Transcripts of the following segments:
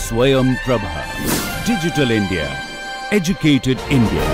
SwayamPrabha. Digital India. Educated India.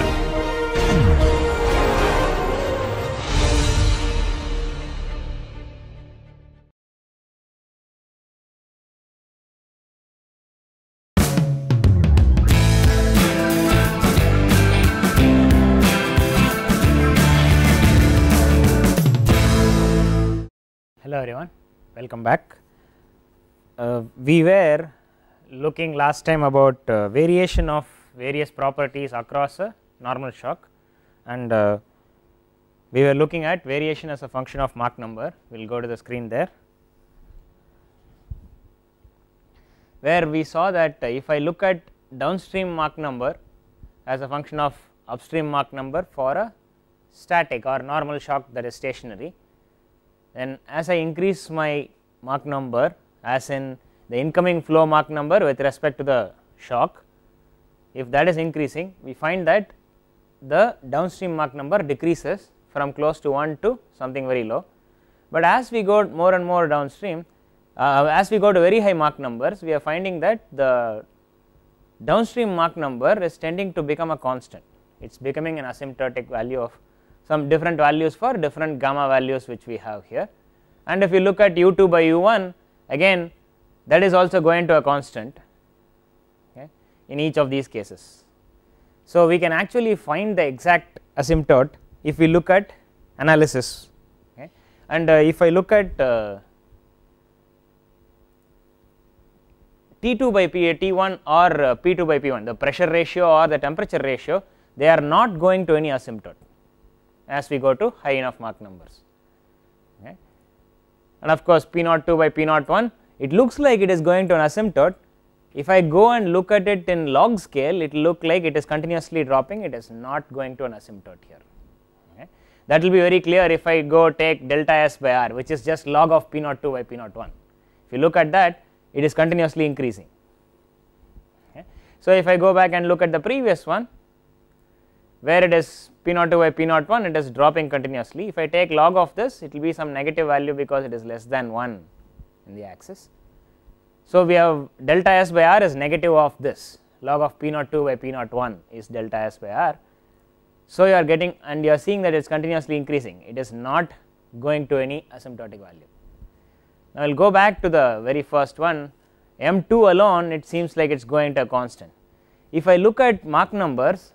Hello everyone, welcome back. We were looking last time about variation of various properties across a normal shock, and we were looking at variation as a function of Mach number. We will go to the screen there, where we saw that if I look at downstream Mach number as a function of upstream Mach number for a static or normal shock that is stationary, then as I increase my Mach number, as in the incoming flow Mach number with respect to the shock, if that is increasing, we find that the downstream Mach number decreases from close to 1 to something very low. But as we go more and more downstream, as we go to very high Mach numbers, we are finding that the downstream Mach number is tending to become a constant. It is becoming an asymptotic value of some different values for different gamma values which we have here. And if you look at u2 by u1, again that is also going to a constant, okay, in each of these cases. So we can actually find the exact asymptote if we look at analysis, okay. And if I look at T2 by T1 or P2 by P1, the pressure ratio or the temperature ratio, they are not going to any asymptote as we go to high enough Mach numbers, okay. And of course P02 by P01, it looks like it is going to an asymptote. If I go and look at it in log scale, it will look like it is continuously dropping, it is not going to an asymptote here, okay. That will be very clear if I go take delta S by R, which is just log of P02 by P01. If you look at that, it is continuously increasing, okay. So if I go back and look at the previous one, where it is P02 by P01, it is dropping continuously. If I take log of this, it will be some negative value because it is less than 1 in the axis. So we have delta S by R is negative of this, log of P02 by P01 is delta S by R. So you are getting, and you are seeing that it is continuously increasing, it is not going to any asymptotic value. Now I will go back to the very first one, M2 alone, it seems like it is going to a constant. If I look at Mach numbers,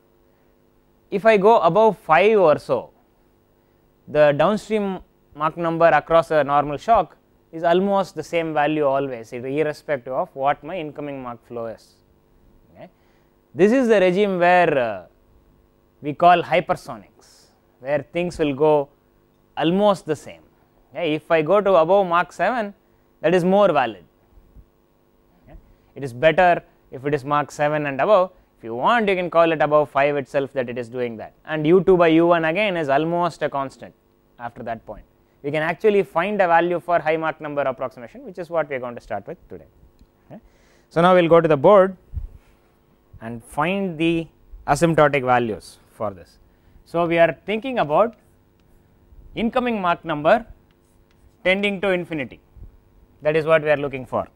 if I go above 5 or so, the downstream Mach number across a normal shock is almost the same value always, irrespective of what my incoming Mach flow is, okay. This is the regime where we call hypersonics, where things will go almost the same, okay. If I go to above Mach 7, that is more valid, okay. It is better if it is Mach 7 and above. If you want, you can call it above 5 itself that it is doing that, and u2 by u1 again is almost a constant after that point. We can actually find a value for high Mach number approximation, which is what we are going to start with today, okay. So now we will go to the board and find the asymptotic values for this. So we are thinking about incoming Mach number tending to infinity, that is what we are looking for,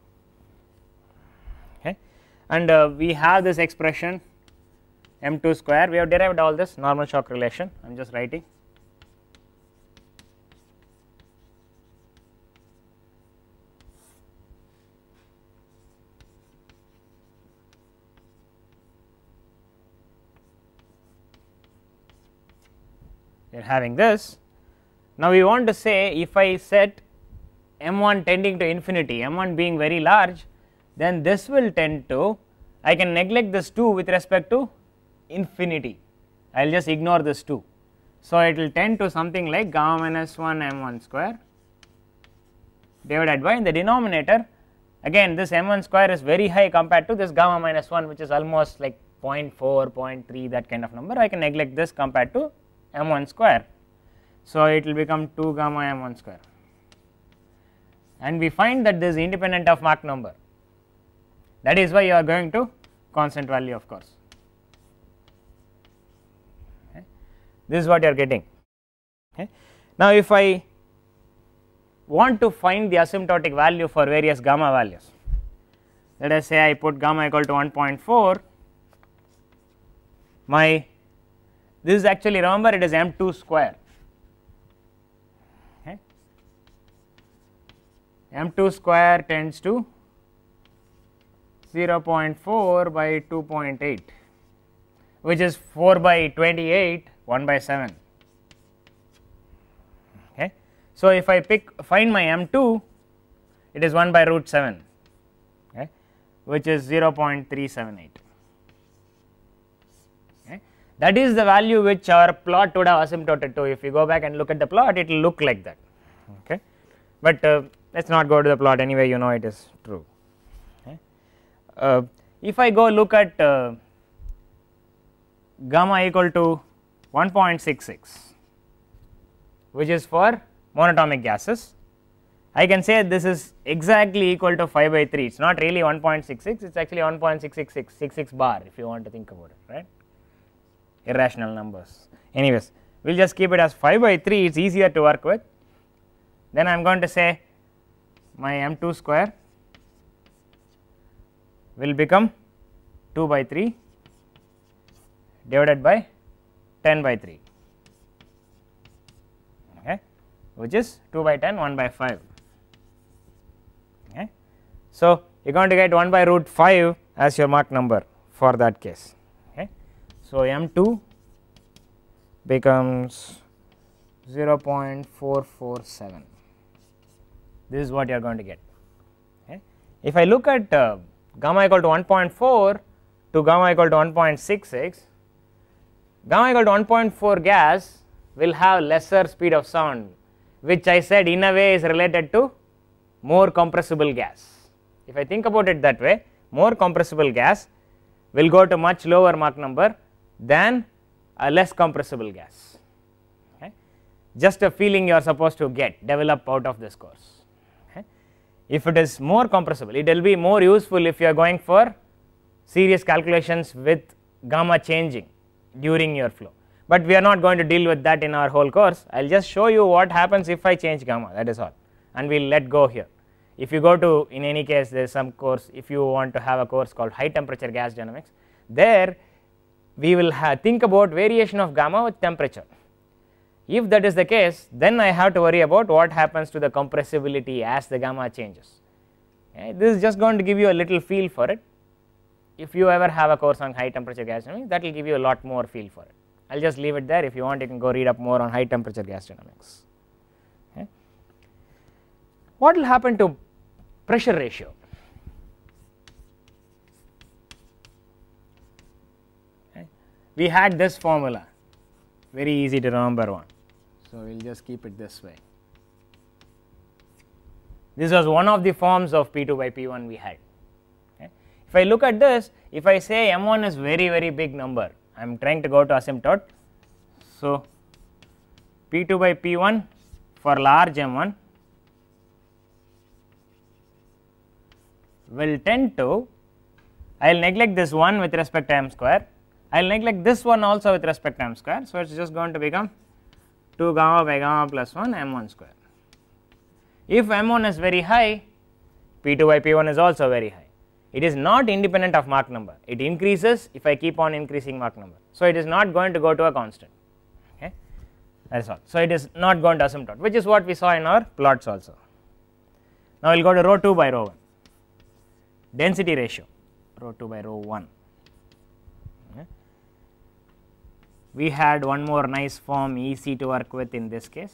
okay. And we have this expression m2 square, we have derived all this normal shock relation, I am just writing. We are having this. Now we want to say, if I set m1 tending to infinity, m1 being very large, then this will tend to, I can neglect this 2 with respect to infinity, I will just ignore this 2. So it will tend to something like gamma minus 1 m1 square divided by, in the denominator again this m1 square is very high compared to this gamma minus 1, which is almost like 0.4, 0.3, that kind of number. I can neglect this compared to m1 square. So it will become 2 gamma m1 square, and we find that this is independent of Mach number. That is why you are going to constant value, of course, okay. This is what you are getting, okay. Now if I want to find the asymptotic value for various gamma values, let us say I put gamma equal to 1.4, my this is actually, remember, it is m2 square, okay. M2 square tends to 0.4 by 2.8, which is 4 by 28, 1 by 7. Okay. So, if I find my m2, it is 1 by root 7, okay, which is 0.378. Okay. That is the value which our plot would have asymptoted to. If you go back and look at the plot, it will look like that. Okay. But let us not go to the plot, anyway you know it is true. Okay. If I go look at gamma equal to 1.66, which is for monatomic gases, I can say this is exactly equal to 5 by 3. It is not really 1.66, it is actually 1.666 bar if you want to think about it, right, irrational numbers. Anyways, we will just keep it as 5 by 3, it is easier to work with. Then I am going to say my m2 square will become 2 by 3 divided by 10 by 3, okay, which is 2 by 10, 1 by 5. Okay. So, you are going to get 1 by root 5 as your Mach number for that case. Okay. So, m2 becomes 0.447, this is what you are going to get. Okay. If I look at gamma equal to 1.4 to gamma equal to 1.66, gamma equal to 1.4 gas will have lesser speed of sound, which I said in a way is related to more compressible gas. If I think about it that way, more compressible gas will go to much lower Mach number than a less compressible gas. Okay. Just a feeling you are supposed to develop out of this course. Okay. If it is more compressible, it will be more useful if you are going for serious calculations with gamma changing during your flow, but we are not going to deal with that in our whole course. I will just show you what happens if I change gamma, that is all, and we will let go here. If you go to, in any case, there is some course, if you want to have a course called high temperature gas dynamics, there we will think about variation of gamma with temperature. If that is the case, then I have to worry about what happens to the compressibility as the gamma changes. Okay. This is just going to give you a little feel for it. If you ever have a course on high temperature gas dynamics, that will give you a lot more feel for it. I will just leave it there. If you want, you can go read up more on high temperature gas dynamics. Okay. What will happen to pressure ratio? Okay. We had this formula, very easy to remember one. So, we will just keep it this way. This was one of the forms of P2 by P1 we had. Okay. If I look at this, if I say m1 is very big number, I am trying to go to asymptote. So, P2 by P1 for large m1 will tend to, I will neglect this 1 with respect to m square, I will neglect this one also with respect to m square. So, it is just going to become 2 gamma by gamma plus 1 m1 square. If m1 is very high, P2 by P1 is also very high. It is not independent of Mach number, it increases if I keep on increasing Mach number. So, it is not going to go to a constant, okay, that is all. So, it is not going to asymptote, which is what we saw in our plots also. Now, we will go to rho 2 by rho 1, density ratio, rho 2 by rho 1. Okay. We had one more nice form EC to work with in this case.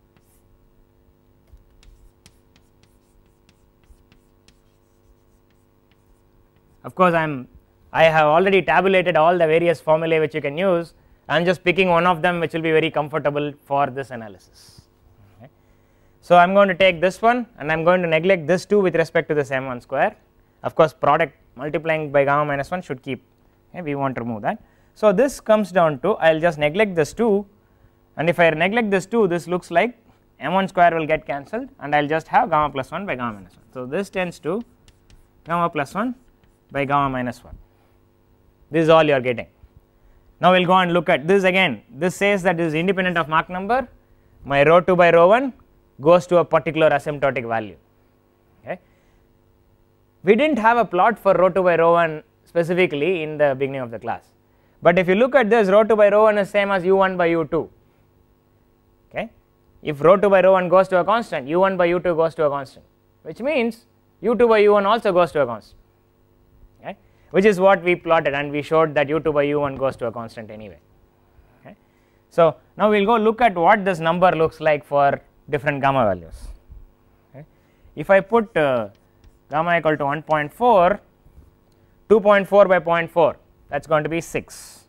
Of course, I have already tabulated all the various formulae which you can use. I am just picking one of them which will be very comfortable for this analysis. Okay. So, I am going to take this one and I am going to neglect this 2 with respect to this m1 square. Of course, product multiplying by gamma minus 1 should keep, okay, we want to remove that. So, this comes down to, I will just neglect this 2, and if I neglect this 2, this looks like m1 square will get cancelled and I will just have gamma plus 1 by gamma minus 1. So, this tends to gamma plus 1 by gamma minus 1, this is all you are getting. Now, we will go and look at this again. This says that this is independent of Mach number, my rho 2 by rho 1 goes to a particular asymptotic value. Okay. We did not have a plot for rho 2 by rho 1 specifically in the beginning of the class, but if you look at this, rho 2 by rho 1 is same as u1 by u2. Okay. If rho 2 by rho 1 goes to a constant, u1 by u2 goes to a constant, which means u2 by u1 also goes to a constant, okay, which is what we plotted, and we showed that u2 by u1 goes to a constant anyway. Okay. So, now we will go look at what this number looks like for different gamma values. Okay. If I put gamma equal to 1.4, 2.4 by 0.4, that is going to be 6.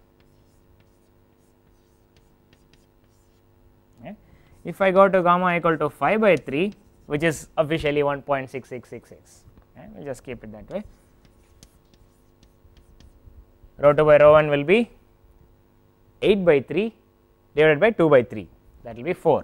Okay. If I go to gamma equal to 5 by 3, which is officially 1.6666, okay, we will just keep it that way. Rho 2 by rho 1 will be 8 by 3 divided by 2 by 3, that will be 4.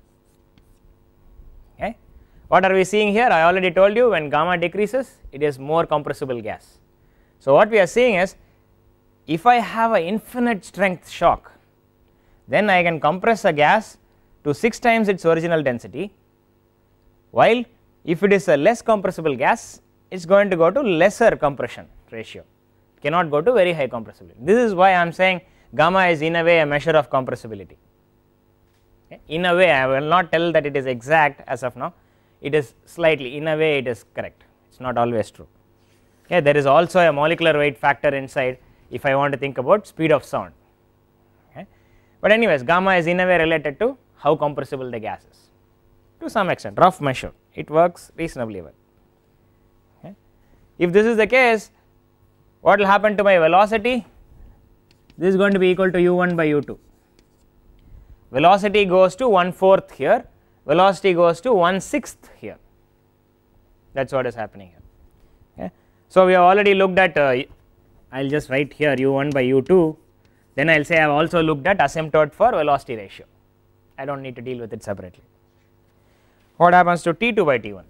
Okay. What are we seeing here? I already told you, when gamma decreases, it is more compressible gas. So, what we are seeing is, if I have an infinite strength shock, then I can compress a gas to 6 times its original density, while if it is a less compressible gas, it is going to go to lesser compression ratio, cannot go to very high compressibility. This is why I am saying gamma is in a way a measure of compressibility. Okay. In a way, I will not tell that it is exact as of now, it is slightly, in a way it is correct, it is not always true. Okay. There is also a molecular weight factor inside if I want to think about speed of sound. Okay. But anyways, gamma is in a way related to how compressible the gas is, to some extent, rough measure, it works reasonably well. Okay. If this is the case, what will happen to my velocity? This is going to be equal to u1 by u2. Velocity goes to 1/4 here, velocity goes to 1/6 here, that is what is happening here. Okay. So, we have already looked at, I will just write here u1 by u2, then I will say I have also looked at asymptote for velocity ratio, I do not need to deal with it separately. What happens to T2 by T1?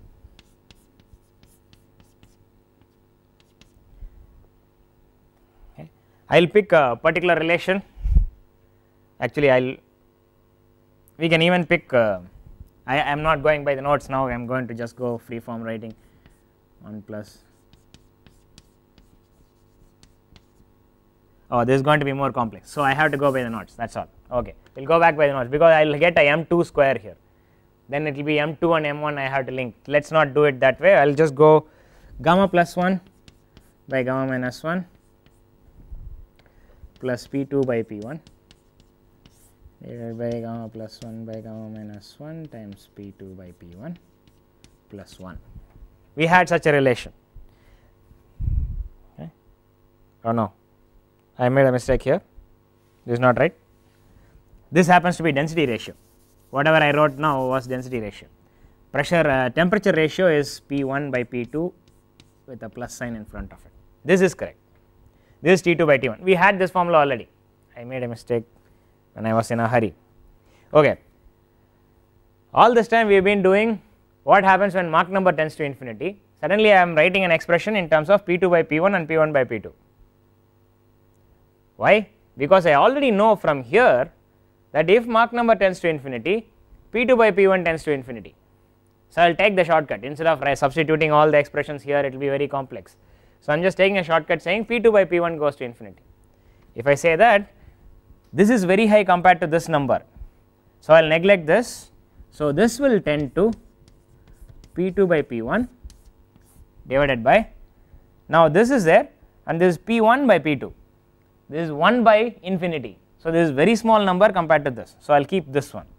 Okay. I will pick a particular relation, actually we can even pick, I am not going by the notes now, I am going to just go free form writing 1 plus, oh this is going to be more complex, so I have to go by the notes, that is all. Okay, we will go back by the notes, because I will get a m2 square here, then it will be m2 and m1 I have to link, let us not do it that way, I will just go gamma plus 1 by gamma minus 1 plus p2 by p1 divided by gamma plus 1 by gamma minus 1 times p2 by p1 plus 1. We had such a relation. Okay. Oh no, I made a mistake here, this is not right. This happens to be density ratio, whatever I wrote now was density ratio. Pressure temperature ratio is P1 by P2 with a plus sign in front of it. This is correct. This is T2 by T1. We had this formula already. I made a mistake when I was in a hurry. Okay. All this time we have been doing what happens when Mach number tends to infinity. Suddenly I am writing an expression in terms of P2 by P1 and P1 by P2. Why? Because I already know from here that if Mach number tends to infinity, P2 by P1 tends to infinity. So, I will take the shortcut, instead of substituting all the expressions here, it will be very complex. So, I am just taking a shortcut saying P2 by P1 goes to infinity. If I say that this is very high compared to this number, so I will neglect this. So, this will tend to P2 by P1 divided by, now this is there and this is P1 by P2, this is 1 by infinity. So, this is very small number compared to this. So, I will keep this one.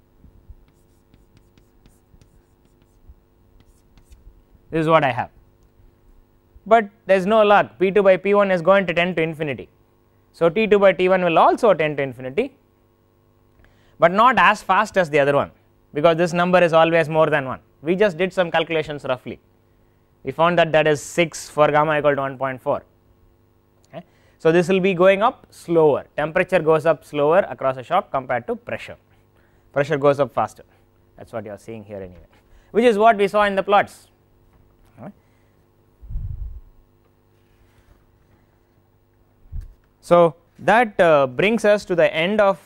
This is what I have, but there is no luck, P2 by P1 is going to tend to infinity. So, T2 by T1 will also tend to infinity, but not as fast as the other one, because this number is always more than 1. We just did some calculations roughly, we found that that is 6 for gamma equal to 1.4. Okay. So, this will be going up slower, temperature goes up slower across a shock compared to pressure, pressure goes up faster, that is what you are seeing here anyway, which is what we saw in the plots. So, that brings us to the end of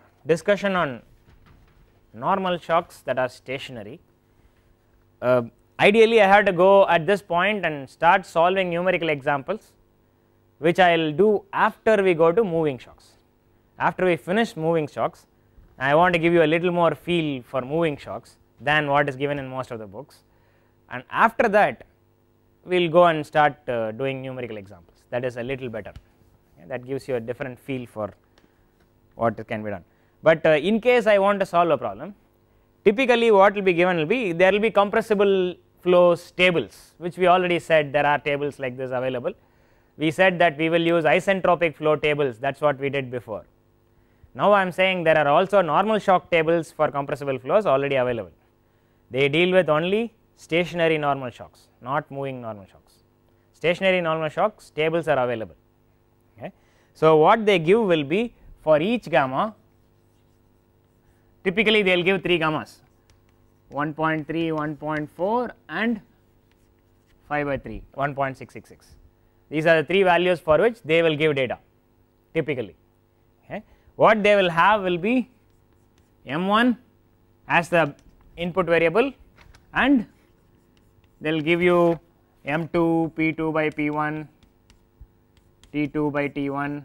discussion on normal shocks that are stationary. I Ideally I have to go at this point and start solving numerical examples, which I will do after we go to moving shocks. After we finish moving shocks, I want to give you a little more feel for moving shocks than what is given in most of the books, and after that we will go and start doing numerical examples. That is a little better, that gives you a different feel for what can be done. But in case I want to solve a problem, typically what will be given will be, there will be compressible flows tables, which we already said there are tables like this available. We said that we will use isentropic flow tables, that is what we did before. Now I am saying there are also normal shock tables for compressible flows already available. They deal with only stationary normal shocks, not moving normal shocks. Stationary normal shocks tables are available. Okay. So what they give will be, for each gamma, typically they will give 3 gammas, 1.3, 1.4 and 5 by 3, 1.666. These are the 3 values for which they will give data typically. Okay. What they will have will be m1 as the input variable, and they will give you m2, p2 by p1, t2 by t1,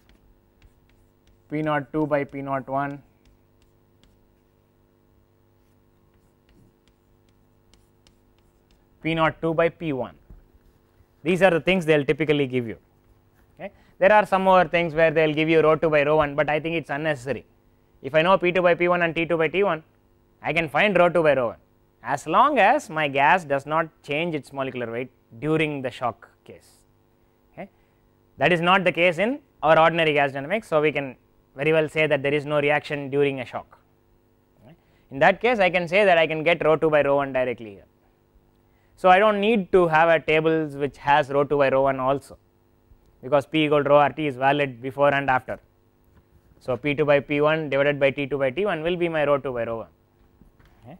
p02 by p01, p02 by p1. These are the things they will typically give you. Okay. There are some more things where they will give you rho 2 by rho 1, but I think it is unnecessary. If I know p2 by p1 and t2 by t1, I can find rho 2 by rho 1, as long as my gas does not change its molecular weight during the shock case. Okay. That is not the case in our ordinary gas dynamics, so we can very well say that there is no reaction during a shock. Okay. In that case I can say that I can get rho 2 by rho 1 directly here. So I do not need to have a tables which has rho 2 by rho 1 also, because P equal to rho RT is valid before and after. So P2 by P1 divided by T2 by T1 will be my rho 2 by rho 1. Okay.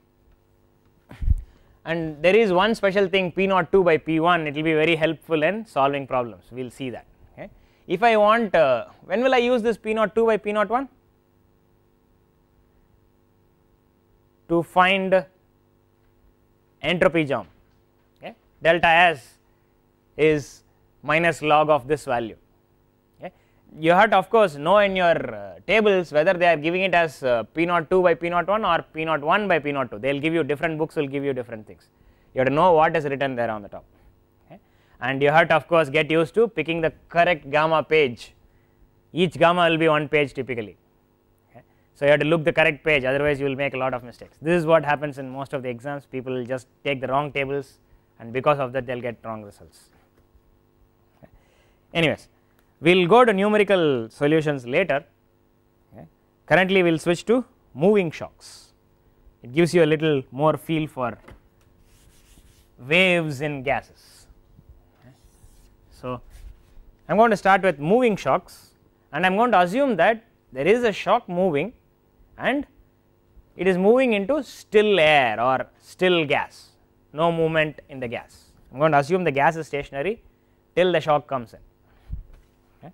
And there is one special thing, P02 by P1, it will be very helpful in solving problems, we will see that. Okay. If I want, when will I use this P02 by P01? To find entropy jump. Okay. Delta S is minus log of this value. Okay. You have to of course know in your tables whether they are giving it as P02 by P01 or P01 by P02. They will give you, different books will give you different things. You have to know what is written there on the top. Okay. And you have to of course get used to picking the correct gamma page. Each gamma will be one page typically. Okay. So you have to look the correct page, otherwise you will make a lot of mistakes. This is what happens in most of the exams. People will just take the wrong tables, and because of that they will get wrong results. Okay. Anyways, we will go to numerical solutions later. Okay. Currently we will switch to moving shocks. It gives you a little more feel for waves in gases. Okay. So I am going to start with moving shocks, and I am going to assume that there is a shock moving and it is moving into still air or still gas, no movement in the gas. I am going to assume the gas is stationary till the shock comes in. Okay.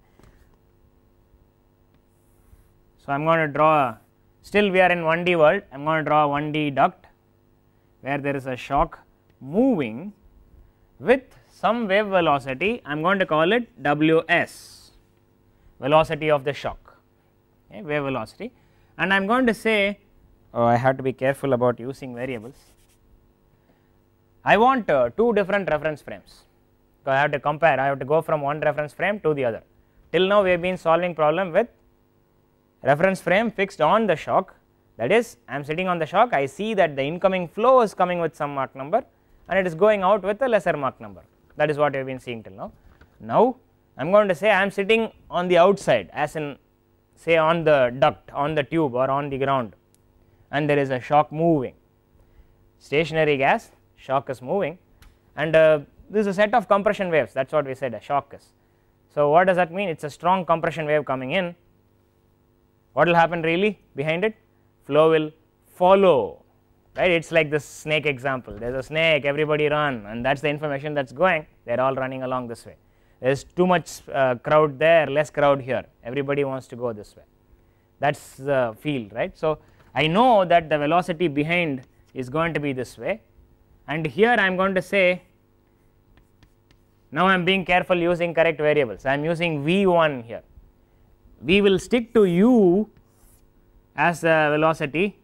So I am going to draw, still we are in 1D world, I am going to draw a 1D duct where there is a shock moving with some wave velocity. I am going to call it Ws, velocity of the shock, okay, wave velocity, and I am going to say, oh, I have to be careful about using variables. I want 2 different reference frames, so I have to compare, I have to go from one reference frame to the other. Till now we have been solving problem with reference frame fixed on the shock, that is I am sitting on the shock, I see that the incoming flow is coming with some Mach number and it is going out with a lesser Mach number. That is what we have been seeing till now. Now I am going to say I am sitting on the outside, as in say on the duct, on the tube or on the ground, and there is a shock moving, stationary gas, shock is moving, and this is a set of compression waves, that is what we said a shock is. So what does that mean? It is a strong compression wave coming in. What will happen really behind it? Flow will follow, right? It is like this snake example, there is a snake, everybody run, and that is the information that is going, they are all running along this way. There is too much crowd there, less crowd here, everybody wants to go this way, that is the field, right. So I know that the velocity behind is going to be this way, and here I am going to say, now I am being careful using correct variables, I am using v1 here. We will stick to u as the velocity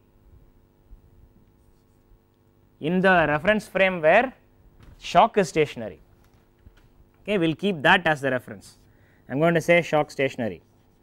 in the reference frame where shock is stationary. Okay, we will keep that as the reference. I am going to say shock stationary.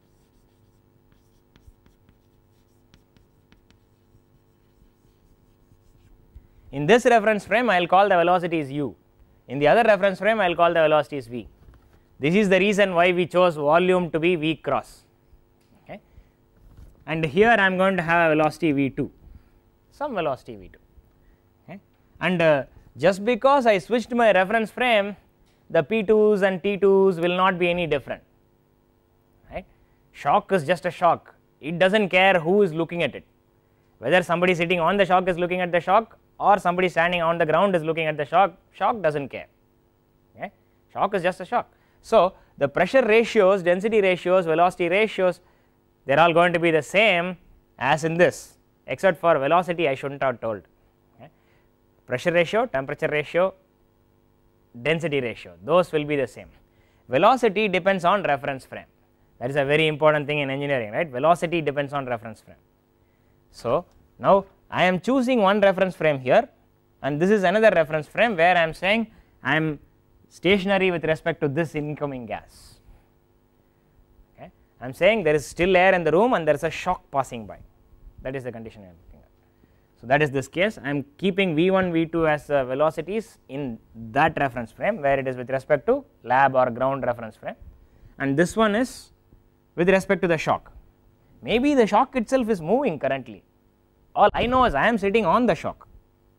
In this reference frame I will call the velocity is u, in the other reference frame I will call the velocity is v. This is the reason why we chose volume to be v cross, okay. And here I am going to have a velocity v2, some velocity v2, okay. And just because I switched my reference frame, the p2s and t2s will not be any different, right. Shock is just a shock, it does not care who is looking at it, whether somebody sitting on the shock is looking at the shock or somebody standing on the ground is looking at the shock, shock does not care, okay. Shock is just a shock. So, the pressure ratios, density ratios, velocity ratios, they are all going to be the same as in this, except for velocity I should not have told, okay. Pressure ratio, temperature ratio, density ratio, those will be the same. Velocity depends on reference frame, that is a very important thing in engineering, right. Velocity depends on reference frame. So, now I am choosing one reference frame here and this is another reference frame where I am saying I am stationary with respect to this incoming gas, okay. I am saying there is still air in the room and there is a shock passing by, that is the condition I am looking at. So, that is this case, I am keeping v1, v2 as velocities in that reference frame where it is with respect to lab or ground reference frame, and this one is with respect to the shock. Maybe the shock itself is moving currently, all I know is I am sitting on the shock,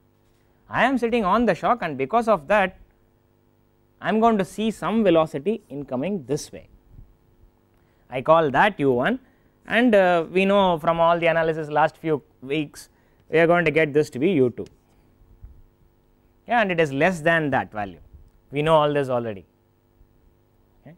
and because of that I am going to see some velocity incoming this way, I call that u1, and we know from all the analysis last few weeks we are going to get this to be u2, yeah, and it is less than that value, we know all this already, okay.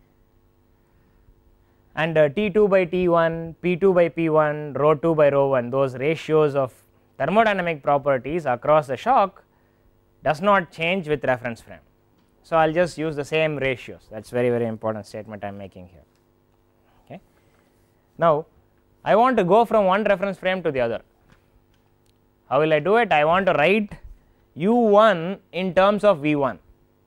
And T2 by T1, P2 by P1, rho 2 by rho 1, those ratios of thermodynamic properties across the shock does not change with reference frame. So, I will just use the same ratios, that is very important statement I am making here, okay. Now, I want to go from one reference frame to the other. How will I do it? I want to write u1 in terms of v1,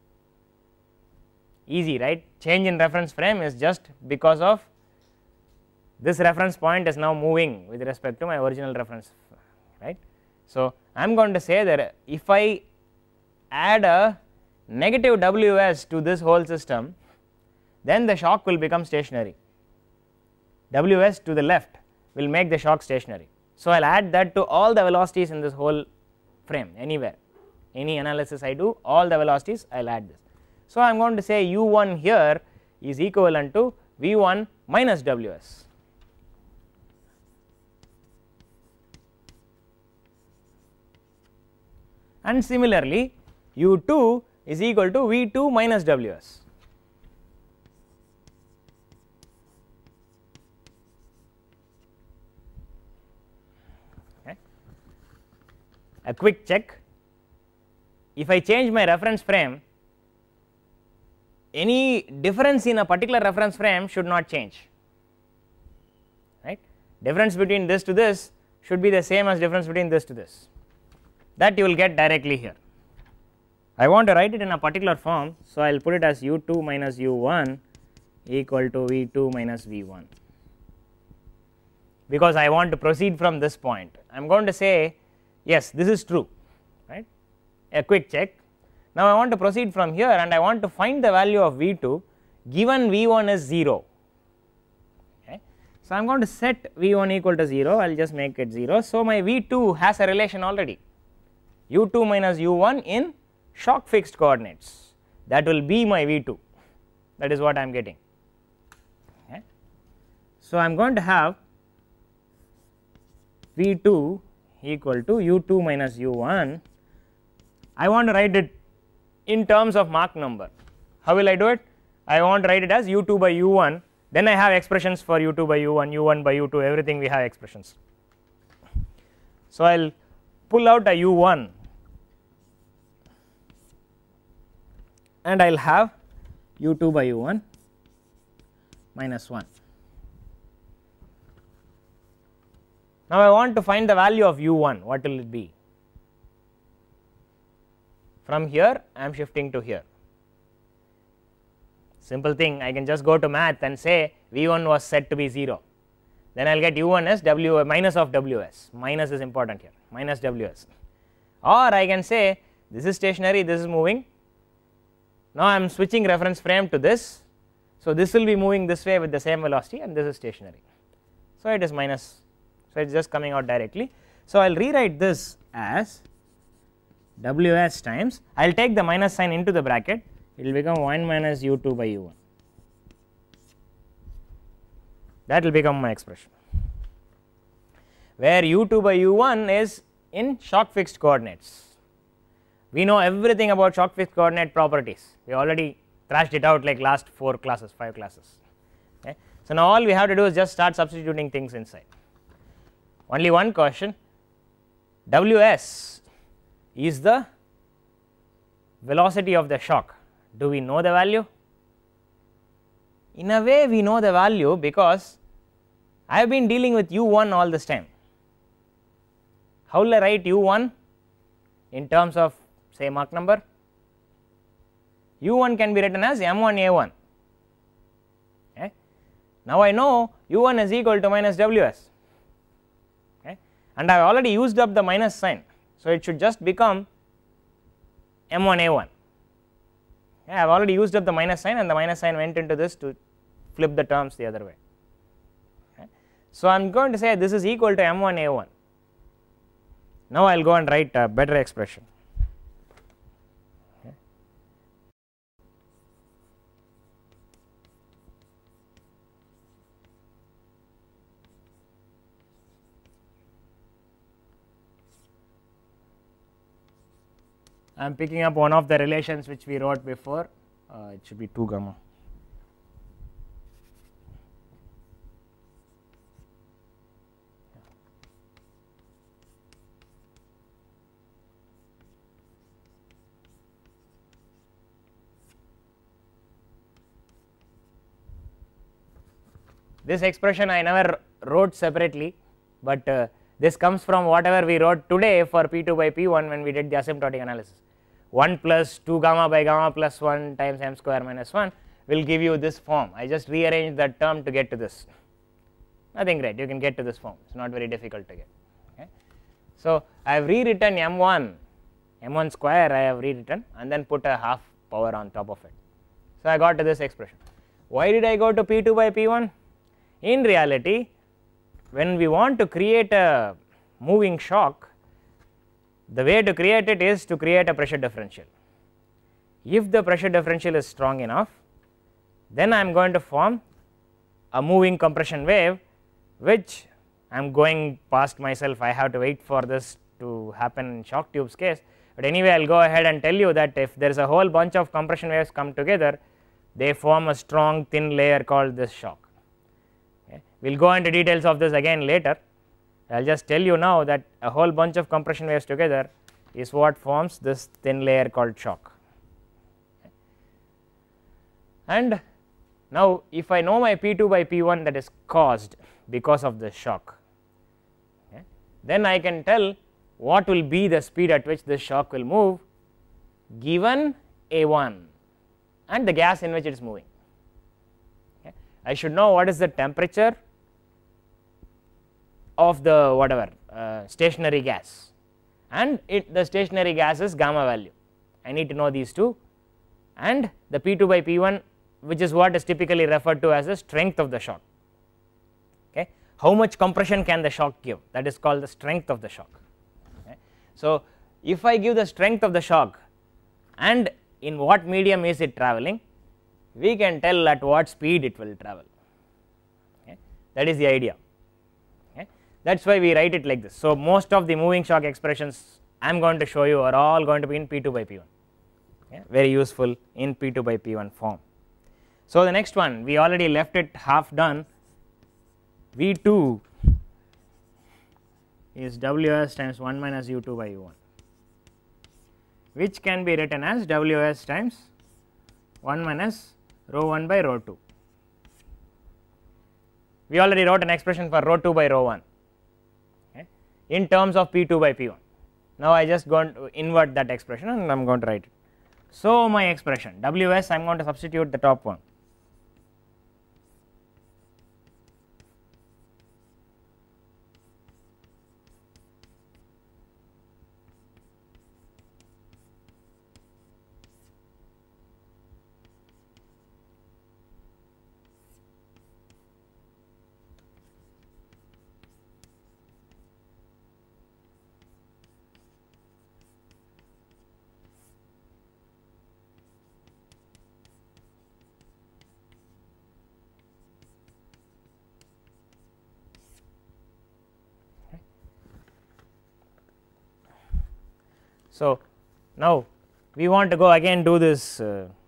easy, right. Change in reference frame is just because of this reference point is now moving with respect to my original reference, right. So, I am going to say that if I add a negative Ws to this whole system, then the shock will become stationary, Ws to the left will make the shock stationary. So, I will add that to all the velocities in this whole frame, anywhere, any analysis I do, all the velocities I will add this. So, I am going to say u1 here is equivalent to v1 minus Ws, and similarly u2 is equal to v2 minus Ws. Okay. A quick check, if I change my reference frame, any difference in a particular reference frame should not change, right. Difference between this to this should be the same as difference between this to this, that you will get directly here. I want to write it in a particular form, so I will put it as u2 minus u1 equal to v2 minus v1, because I want to proceed from this point. I am going to say yes, this is true, right, a quick check. Now, I want to proceed from here and I want to find the value of v2 given v1 is 0, okay. So, I am going to set v1 equal to 0, I will just make it 0. So, my v2 has a relation already, u2 minus u1 in shock fixed coordinates, that will be my v2, that is what I am getting, okay. So, I am going to have v2 equal to u2 minus u1, I want to write it in terms of Mach number. How will I do it? I want to write it as u2 by u1, then I have expressions for u2 by u1, u1 by u2, everything we have expressions. So, I will pull out a u1 and I will have u2 by u1 minus 1. Now, I want to find the value of u1, what will it be? From here I am shifting to here. Simple thing, I can just go to math and say v1 was set to be 0, then I will get u1 as w minus of ws, minus is important here, minus ws, or I can say this is stationary, this is moving. Now, I am switching reference frame to this, so this will be moving this way with the same velocity and this is stationary. So, it is minus, so it is just coming out directly. So, I will rewrite this as ws times, I will take the minus sign into the bracket, it will become 1 minus u2 by u1, that will become my expression, where u2 by u1 is in shock fixed coordinates. We know everything about shock fixed coordinate properties, we already thrashed it out like last 4 classes, 5 classes. Okay. So, now all we have to do is just start substituting things inside. Only one question, ws is the velocity of the shock. Do we know the value? In a way we know the value, because I have been dealing with u1 all this time. How will I write u1 in terms of say Mach number? u1 can be written as m1a1. Okay. Now, I know u1 is equal to minus ws, okay, and I have already used up the minus sign. So, it should just become m1a1. I have already used up the minus sign, and the minus sign went into this to flip the terms the other way. Okay. So, I am going to say this is equal to m1a1. Now, I will go and write a better expression. Okay. I am picking up one of the relations which we wrote before, it should be 2 gamma. This expression I never wrote separately, but this comes from whatever we wrote today for P2 by P1 when we did the asymptotic analysis. 1 plus 2 gamma by gamma plus 1 times m square minus 1 will give you this form. I just rearranged that term to get to this, nothing great, you can get to this form, it is not very difficult to get. Okay. So, I have rewritten m1 square I have rewritten and then put a half power on top of it. So, I got to this expression. Why did I go to P2 by P1? In reality, when we want to create a moving shock, the way to create it is to create a pressure differential. If the pressure differential is strong enough, then I am going to form a moving compression wave, which I am going past myself, I have to wait for this to happen in shock tubes case, but anyway I will go ahead and tell you that if there is a whole bunch of compression waves come together, they form a strong thin layer called this shock. We will go into details of this again later. I will just tell you now that a whole bunch of compression waves together is what forms this thin layer called shock. And now, if I know my P2 by P1 that is caused because of this shock, then I can tell what will be the speed at which this shock will move given A1 and the gas in which it is moving. I should know what is the temperature of the whatever stationary gas, and the stationary gas is gamma value. I need to know these two, and the P2 by P1, which is what is typically referred to as the strength of the shock. Okay. How much compression can the shock give? That is called the strength of the shock. Okay. So, if I give the strength of the shock and in what medium is it traveling, we can tell at what speed it will travel. Okay. That is the idea. That is why we write it like this. So, most of the moving shock expressions I am going to show you are all going to be in P2 by P1, very useful in P2 by P1 form. So, the next one we already left it half done. V2 is Ws times 1 minus U2 by U1, which can be written as Ws times 1 minus rho 1 by rho 2. We already wrote an expression for rho 2 by rho 1, okay, in terms of P 2 by P 1. Now, I just going to invert that expression and I am going to write it. So, my expression Ws, I am going to substitute the top one. So, now we want to go again do this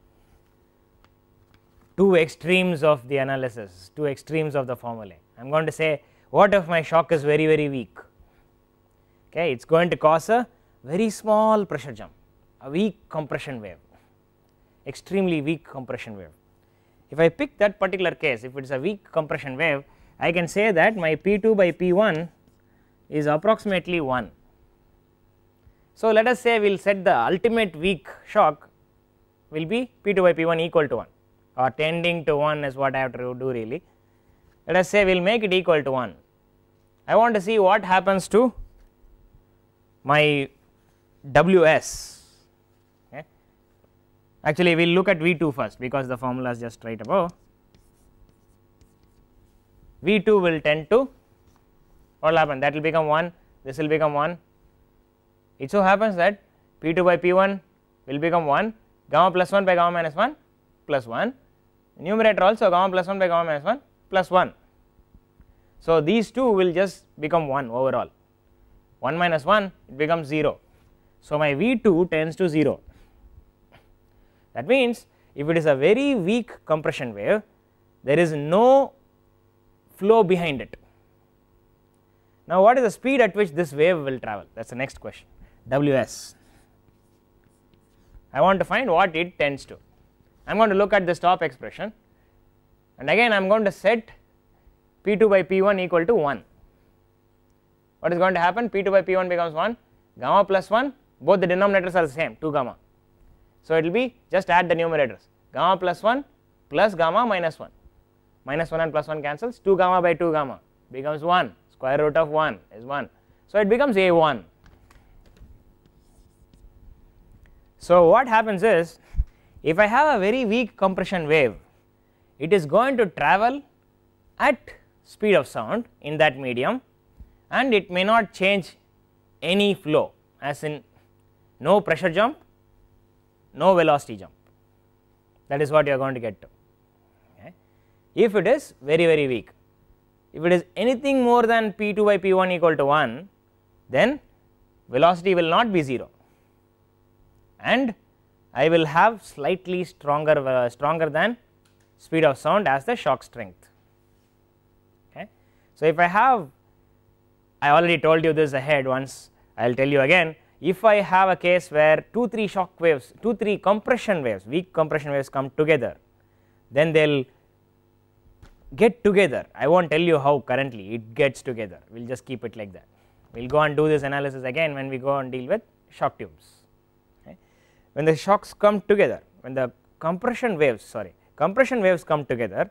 two extremes of the analysis, two extremes of the formulae. I am going to say, what if my shock is very weak, okay, it is going to cause a very small pressure jump, a weak compression wave, extremely weak compression wave. If I pick that particular case, if it is a weak compression wave, I can say that my P 2 by P 1 is approximately 1. So, let us say we will set the ultimate weak shock will be P 2 by P 1 equal to 1 or tending to 1 is what I have to do really. Let us say we will make it equal to 1. I want to see what happens to my Ws. Okay. Actually, we will look at V 2 first because the formula is just right above. V 2 will tend to, what will happen, that will become 1, this will become 1. It so happens that P 2 by P 1 will become 1, gamma plus 1 by gamma minus 1 plus 1, numerator also gamma plus 1 by gamma minus 1 plus 1. So, these two will just become 1 overall, 1 minus 1 it becomes 0. So, my V 2 tends to 0. That means, if it is a very weak compression wave, there is no flow behind it. Now, what is the speed at which this wave will travel? That is the next question. Ws. I want to find what it tends to. I am going to look at this top expression and again I am going to set P 2 by P 1 equal to 1. What is going to happen? P 2 by P 1 becomes 1, gamma plus 1, both the denominators are the same, 2 gamma. So, it will be just add the numerators, gamma plus 1 plus gamma minus 1, minus 1 and plus 1 cancels, 2 gamma by 2 gamma becomes 1, square root of 1 is 1. So, it becomes A1. So, what happens is, if I have a very weak compression wave, it is going to travel at speed of sound in that medium and it may not change any flow, as in no pressure jump, no velocity jump, that is what you are going to get to. Okay. If it is very weak, if it is anything more than P 2 by P 1 equal to 1, then velocity will not be 0 and I will have slightly stronger than speed of sound as the shock strength. Okay. So, if I have, I already told you this ahead once, I will tell you again, if I have a case where 2-3 shock waves, 2-3 compression waves, weak compression waves come together, then they will get together. I will not tell you how currently it gets together, we will just keep it like that. We will go and do this analysis again when we go and deal with shock tubes. Okay. When the shocks come together, when the compression waves come together,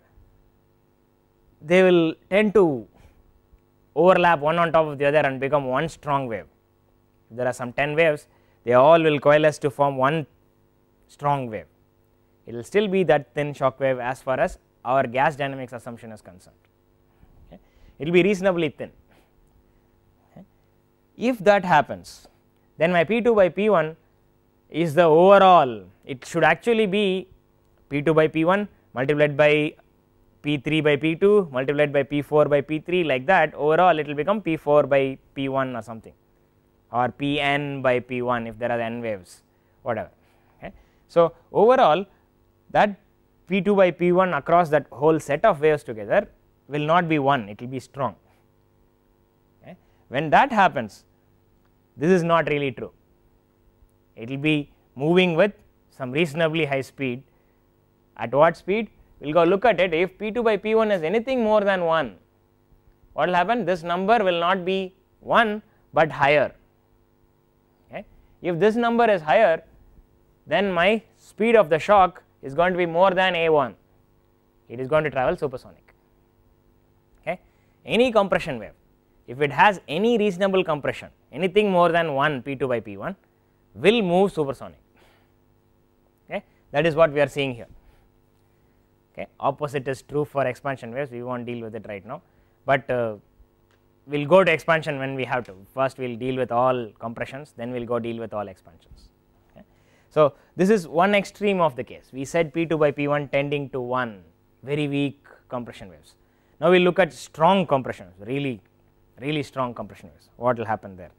they will tend to overlap one on top of the other and become one strong wave. If there are some 10 waves, they all will coalesce to form one strong wave. It will still be that thin shock wave as far as our gas dynamics assumption is concerned. Okay. It will be reasonably thin. Okay. If that happens, then my P 2 by P 1 is the overall, it should actually be P 2 by P 1 multiplied by P 3 by P 2 multiplied by P 4 by P 3, like that. Overall it will become P 4 by P 1 or something, or P n by P 1 if there are n waves, whatever. Okay. So, overall that P 2 by P 1 across that whole set of waves together will not be 1, it will be strong. Okay. When that happens, this is not really true, it will be moving with some reasonably high speed At what speed? We will go look at it. If P2 by P1 is anything more than 1, what will happen? This number will not be 1 but higher. Okay. If this number is higher, then my speed of the shock is going to be more than A1, it is going to travel supersonic. Okay. Any compression wave, if it has any reasonable compression, anything more than 1 P2 by P1 will move supersonic. Okay. That is what we are seeing here. Okay. Opposite is true for expansion waves, we will not deal with it right now, but we will go to expansion when we have to. First we will deal with all compressions, then we will go deal with all expansions. Okay. So, this is one extreme of the case. We said P2 by P1 tending to 1, very weak compression waves. Now, we will look at strong compression waves, really strong compression waves. What will happen there?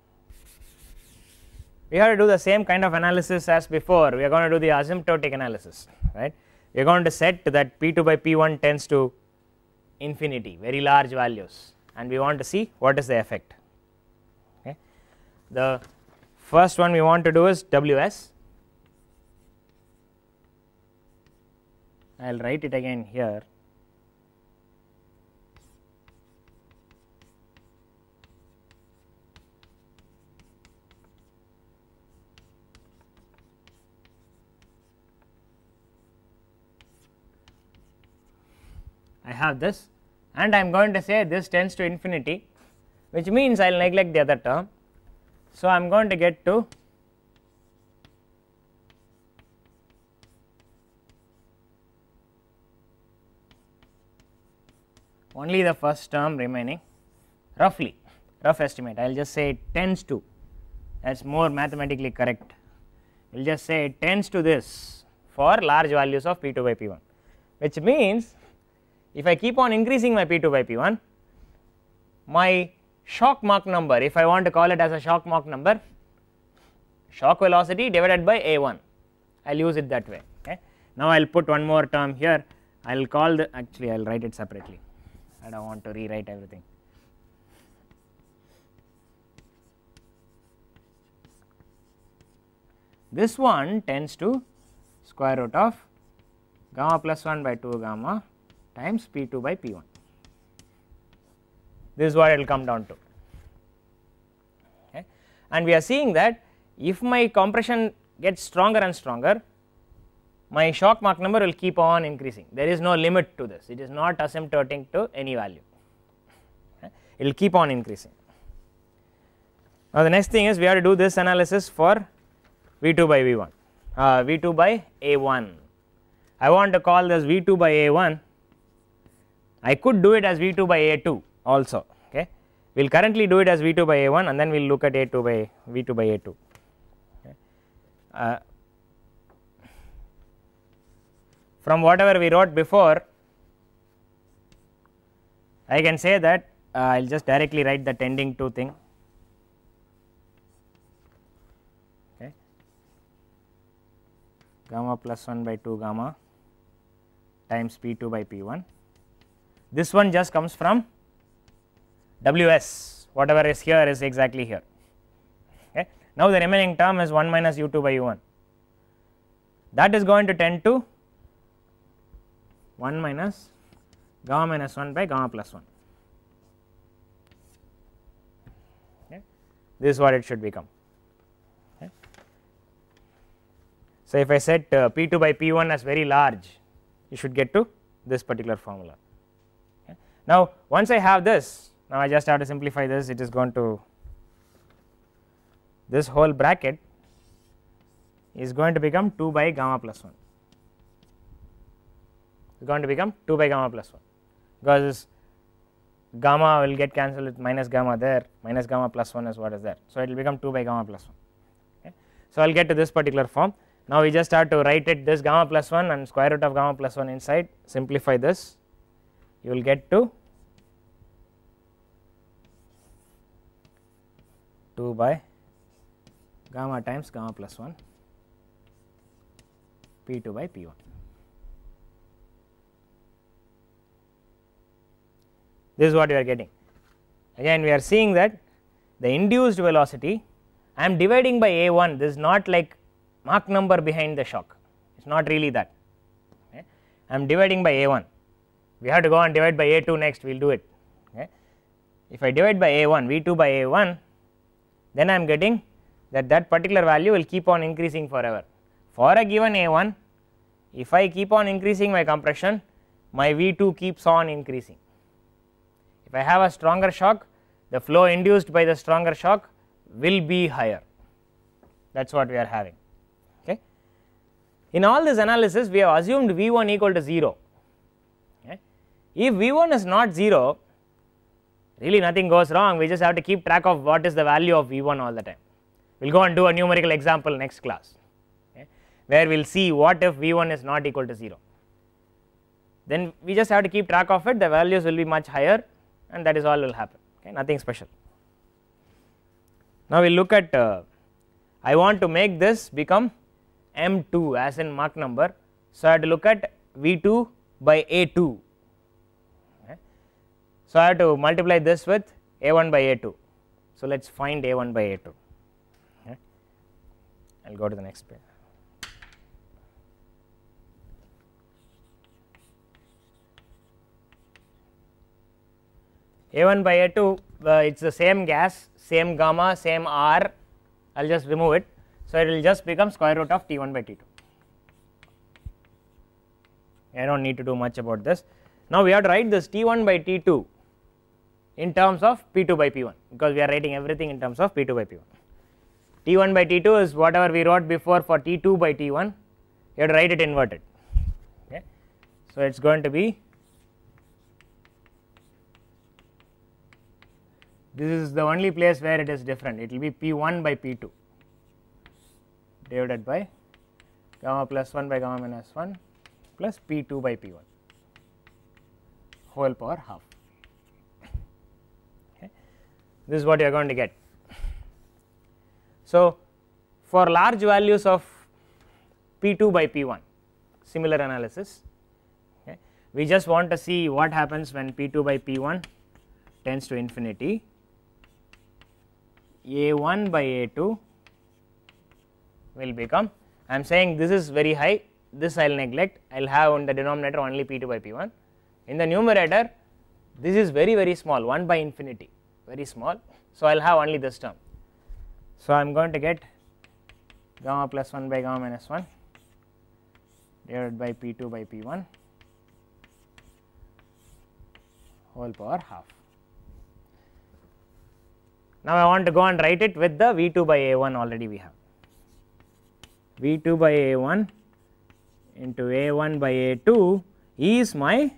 We have to do the same kind of analysis as before. We are going to do the asymptotic analysis, right. We are going to set that P2 by P1 tends to infinity, very large values, and we want to see what is the effect. Okay. The first one we want to do is Ws. I will write it again here. I have this, and I am going to say this tends to infinity, which means I will neglect the other term. So, I am going to get to only the first term remaining, roughly, rough estimate. I will just say it tends to, that is more mathematically correct. We will just say it tends to this for large values of P2 by P1, which means if I keep on increasing my P2 by P1, my shock Mach number, if I want to call it as a shock Mach number, shock velocity divided by A1, I will use it that way. Okay. Now, I will put one more term here, I will call the, actually I will write it separately, I do not want to rewrite everything. This one tends to square root of gamma plus 1 by 2 gamma times P2 by P1. This is what it will come down to. Okay. And we are seeing that if my compression gets stronger and stronger, my shock Mach number will keep on increasing. There is no limit to this, it is not asymptotic to any value, okay. It will keep on increasing. Now, the next thing is we have to do this analysis for V2 by V1, V2 by A1. I want to call this V2 by A1. I could do it as V2 by A2 also. Okay. We will currently do it as V2 by A1, and then we will look at A2 by V2 by A2. Okay. From whatever we wrote before, I can say that I will just directly write the tending to thing. Okay. Gamma plus 1 by 2 gamma times P2 by P1. This one just comes from Ws, whatever is here is exactly here. Okay. Now, the remaining term is 1 minus U2 by U1, that is going to tend to 1 minus gamma minus 1 by gamma plus 1. Okay. This is what it should become. Okay. So, if I set P2 by P1 as very large, you should get to this particular formula. Okay. Now, once I have this, now I just have to simplify this, it is going to, this whole bracket is going to become 2 by gamma plus 1. It is going to become 2 by gamma plus 1, because this gamma will get cancelled with minus gamma there, minus gamma plus 1 is what is there. So, it will become 2 by gamma plus 1. Okay. So, I will get to this particular form. Now, we just have to write it this gamma plus 1 and square root of gamma plus 1 inside, simplify this, you will get to 2 by gamma times gamma plus 1 P2 by P1. This is what you are getting. Again, we are seeing that the induced velocity, I am dividing by A1, this is not like Mach number behind the shock, it is not really that. Okay. I am dividing by A1, we have to go and divide by A2 next, we will do it. Okay. If I divide by A1, V2 by A1, then I am getting that particular value will keep on increasing forever. For a given A1, if I keep on increasing my compression, my V2 keeps on increasing. If I have a stronger shock, the flow induced by the stronger shock will be higher, that is what we are having. Okay. In all this analysis, we have assumed V1 equal to 0. Okay. If V1 is not 0, really nothing goes wrong, we just have to keep track of what is the value of V1 all the time. We will go and do a numerical example next class, okay, where we will see what if V1 is not equal to 0. Then we just have to keep track of it, the values will be much higher, and that is all will happen, okay, nothing special. Now we will look at, I want to make this become M2 as in Mach number, so I have to look at V2 by A2. Okay. So I have to multiply this with A1 by A2. So let us find A1 by A2. Okay. I will go to the next page. A1 by A2, it is the same gas, same gamma, same R, I will just remove it. So it will just become square root of T1 by T2. I do not need to do much about this. Now we have to write this T1 by T2 in terms of P2 by P1, because we are writing everything in terms of P2 by P1. T1 by T2 is whatever we wrote before for T2 by T1, you have to write it inverted. Okay. So it is going to be, this is the only place where it is different, it will be P1 by P2 divided by gamma plus 1 by gamma minus 1 plus P2 by P1 whole power half. Okay. This is what you are going to get. So for large values of P2 by P1, similar analysis, okay, we just want to see what happens when P2 by P1 tends to infinity. A1 by A2 will become, I am saying this is very high, this I will neglect, I will have in the denominator only P2 by P1. In the numerator, this is very small, 1 by infinity, very small, so I will have only this term. So I am going to get gamma plus 1 by gamma minus 1 divided by P2 by P1 whole power half. Now I want to go and write it with the V2 by A1 already we have. V2 by A1 into A1 by A2 is my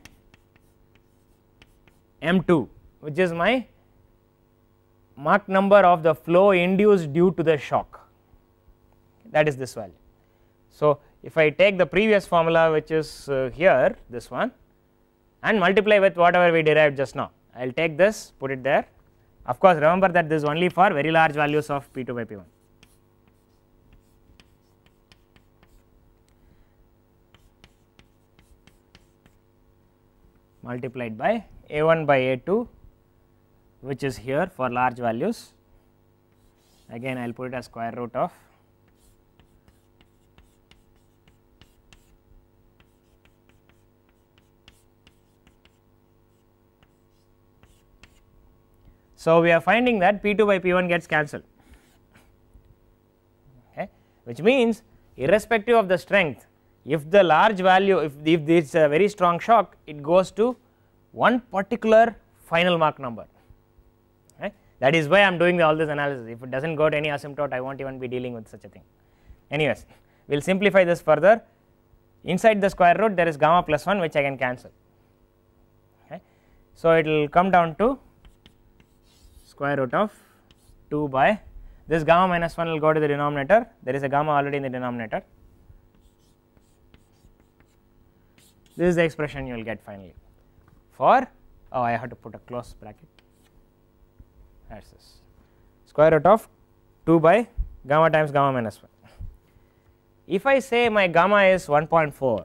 M2, which is my Mach number of the flow induced due to the shock, that is this value. So if I take the previous formula, which is here, this one, and multiply with whatever we derived just now, I will take this, put it there. Of course remember that this is only for very large values of P2 by P1. Multiplied by A1 by A2, which is here for large values, again I will put it as square root of so we are finding that P2 by P1 gets cancelled, okay, which means irrespective of the strength, if the large value, if this is a very strong shock, it goes to one particular final Mach number, right. That is why I am doing all this analysis. If it does not go to any asymptote, I will not even be dealing with such a thing. Anyways, we will simplify this further. Inside the square root there is gamma plus 1, which I can cancel, okay. So it will come down to square root of 2 by this gamma minus 1 will go to the denominator, there is a gamma already in the denominator. This is the expression you will get finally for, oh I have to put a close bracket, that is this, square root of 2 by gamma times gamma minus 1. If I say my gamma is 1.4,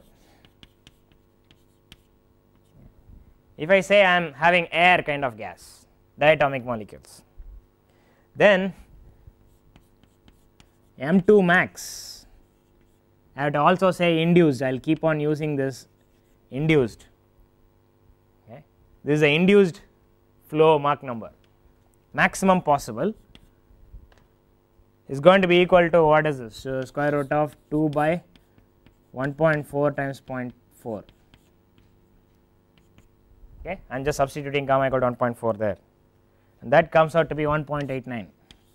if I say I am having air kind of gas, diatomic molecules, then M2 max, I have to also say induced, I will keep on using this induced. Okay. This is the induced flow Mach number, maximum possible, is going to be equal to what is this? So, square root of 2 by 1.4 times 0.4. Okay, I am just substituting gamma equal to 1.4 there, and that comes out to be 1.89.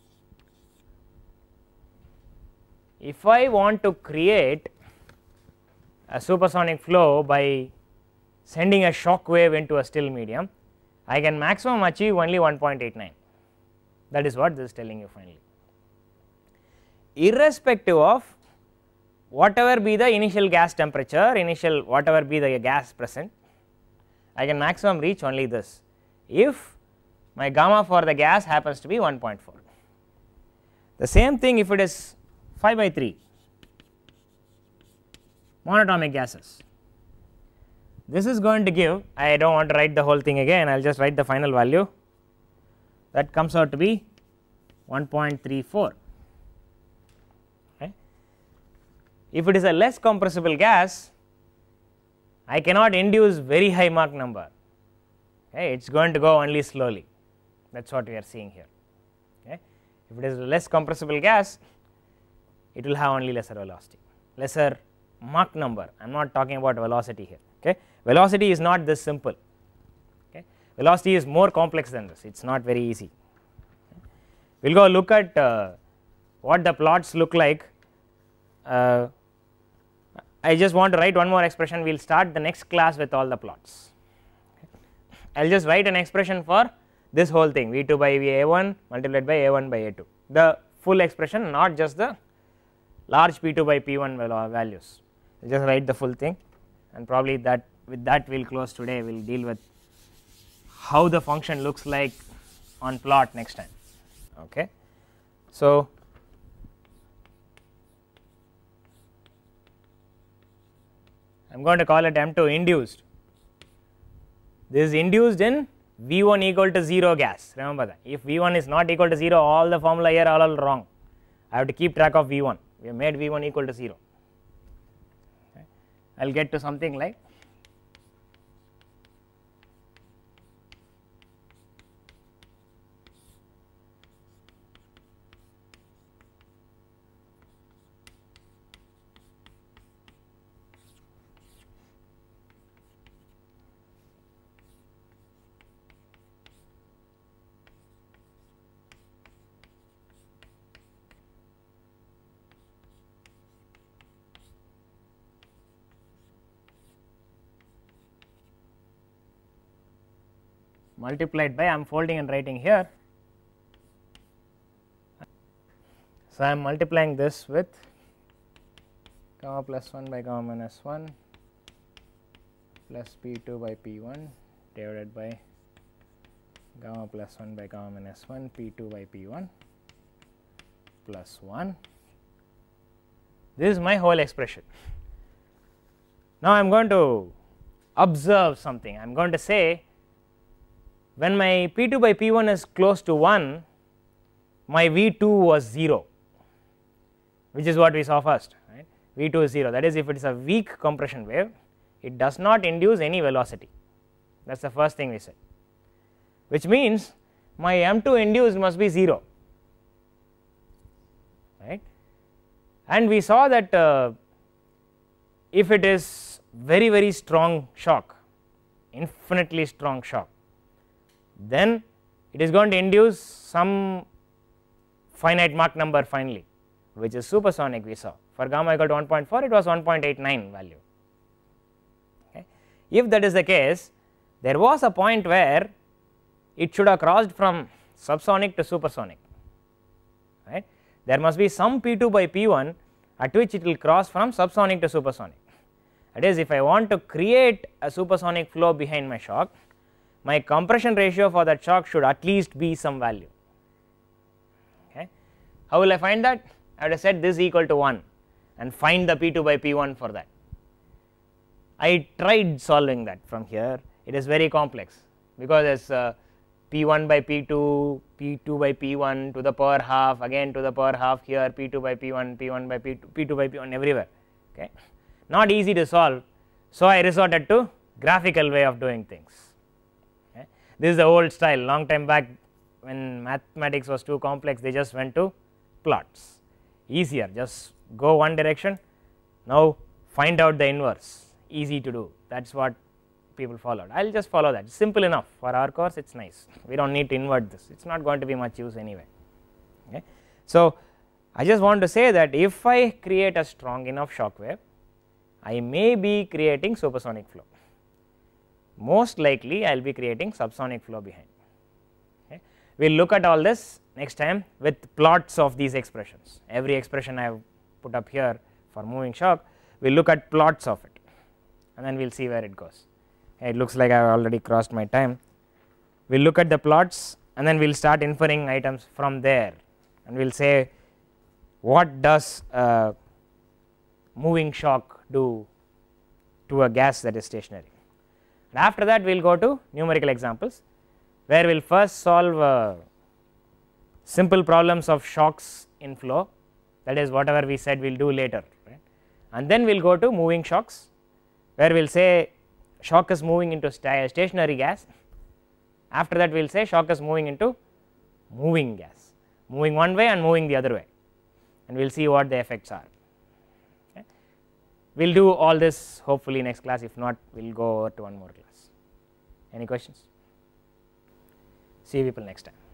If I want to create a supersonic flow by sending a shock wave into a still medium, I can maximum achieve only 1.89. That is what this is telling you finally. Irrespective of whatever be the initial gas temperature, initial whatever be the gas present, I can maximum reach only this if my gamma for the gas happens to be 1.4. The same thing if it is 5 by 3 monatomic gases. This is going to give, I do not want to write the whole thing again, I will just write the final value, that comes out to be 1.34. Okay. If it is a less compressible gas, I cannot induce very high Mach number, okay. It is going to go only slowly, that is what we are seeing here. Okay. If it is a less compressible gas, it will have only lesser velocity, lesser Mach number. I am not talking about velocity here. Okay. Velocity is not this simple. Okay. Velocity is more complex than this. It is not very easy. We will go look at what the plots look like. I just want to write one more expression. We will start the next class with all the plots. I will just write an expression for this whole thing, V2 by VA1 multiplied by A1 by A2, the full expression, not just the large P2 by P1 values. Just write the full thing, and probably that with that we will close today. We will deal with how the function looks like on plot next time. Okay. So, I am going to call it M2 induced. This is induced in V1 equal to 0 gas, remember that. If V1 is not equal to 0, all the formula here are all wrong. I have to keep track of V1. We have made V1 equal to 0. Okay. I will get to something like multiplied by, I am folding and writing here. So, I am multiplying this with gamma plus 1 by gamma minus 1 plus P2 by P1 divided by gamma plus 1 by gamma minus 1 P2 by P1 plus 1. This is my whole expression. Now, I am going to observe something. I am going to say, when my P2 by P1 is close to 1, my V2 was 0, which is what we saw first, right. V2 is 0, that is, if it is a weak compression wave, it does not induce any velocity. That is the first thing we said, which means my M2 induced must be 0, right. And we saw that if it is very, very strong shock, infinitely strong shock, then it is going to induce some finite Mach number finally, which is supersonic we saw. For gamma equal to 1.4, it was 1.89 value. Okay. If that is the case, there was a point where it should have crossed from subsonic to supersonic, right. There must be some P2 by P1 at which it will cross from subsonic to supersonic. That is, if I want to create a supersonic flow behind my shock, my compression ratio for that shock should at least be some value. Okay. How will I find that? I have to set this equal to 1 and find the P2 by P1 for that. I tried solving that from here, it is very complex, because it is P1 by P2, P2 by P1 to the power half, again to the power half here, P2 by P1, P1 by P2, P2 by P1 everywhere. Okay. Not easy to solve. So, I resorted to graphical way of doing things. Okay. This is the old style, long time back when mathematics was too complex, they just went to plots, easier, just go one direction, now find out the inverse, easy to do, that is what people followed. I will just follow that, simple enough for our course, it is nice, we do not need to invert this, it is not going to be much use anyway. Okay. So, I just want to say that if I create a strong enough shock wave, I may be creating supersonic flow, most likely I will be creating subsonic flow behind. Okay. We will look at all this next time with plots of these expressions, every expression I have put up here for moving shock, we will look at plots of it and then we will see where it goes. It looks like I have already crossed my time. We will look at the plots and then we will start inferring items from there, and we will say what does moving shock do to a gas that is stationary. And after that we will go to numerical examples, where we will first solve simple problems of shocks in flow, that is whatever we said we will do later, right. And then we will go to moving shocks, where we will say shock is moving into stationary gas. After that we will say shock is moving into moving gas, moving one way and moving the other way, and we will see what the effects are. Okay. We will do all this hopefully next class, if not we will go over to one more class. Any questions? See you people next time.